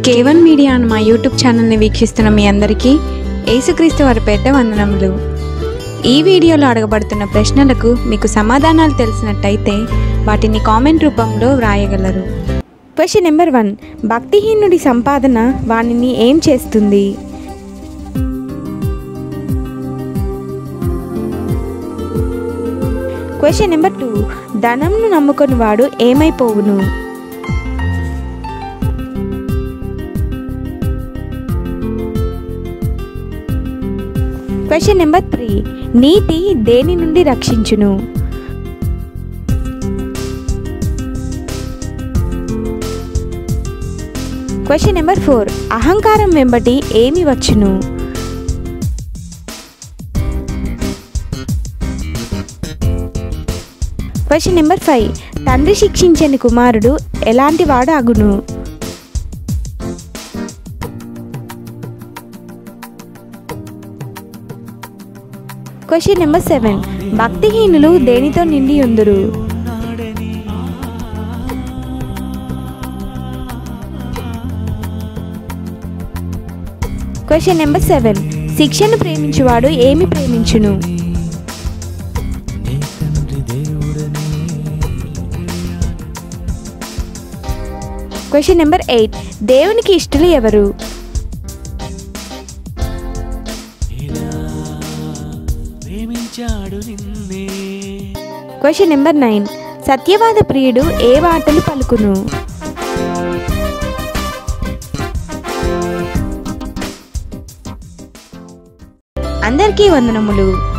K1 media అన్న మా YouTube ఛానల్ని వీక్షిస్తున్న మీ అందరికీ యేసుక్రీస్తు వారి పేరిట వందనములు. ఈ వీడియోలో అడగబడుతున్న ప్రశ్నలకు మీకు సమాధానాలు తెలిసినట్టయితే వాటిని కామెంట్ రూపంలో వ్రాయగలరు. Question number 1. భక్తిహీనుడి సంపాదన వానిని ఏం చేస్తుంది? Question number 2. ధనంను నమ్ముకొని వాడు ఏమైపోవును? Question number 3. నీతి దేని నుండి రక్షించును? Question number 4. అహంకారం వెంబడి ఏమి వచ్చును? Question number 5. తండ్రి శిక్షించని కుమారుడు ఎలాంటి వాడు అగును? Question number 7. భక్తిహీనులు దేనితో నిండి ఉందురు? Question number 7. శిక్షను ప్రేమించువాడు ఏమి ప్రేమించును? Question number 8. దేవునికి ఇష్టలు ఎవరు? Question number 9. సత్యవాద ప్రియుడు ఏ మాటలు పలుకును? అందరికీ వందనములు.